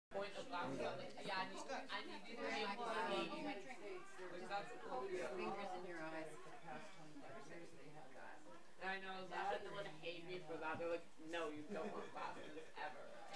point of black stuff. Like, yeah, I need you to be employee. Like, that's Fingers in your eyes. and I know that, and they would hate me for that. They're like, no, you don't want classes ever.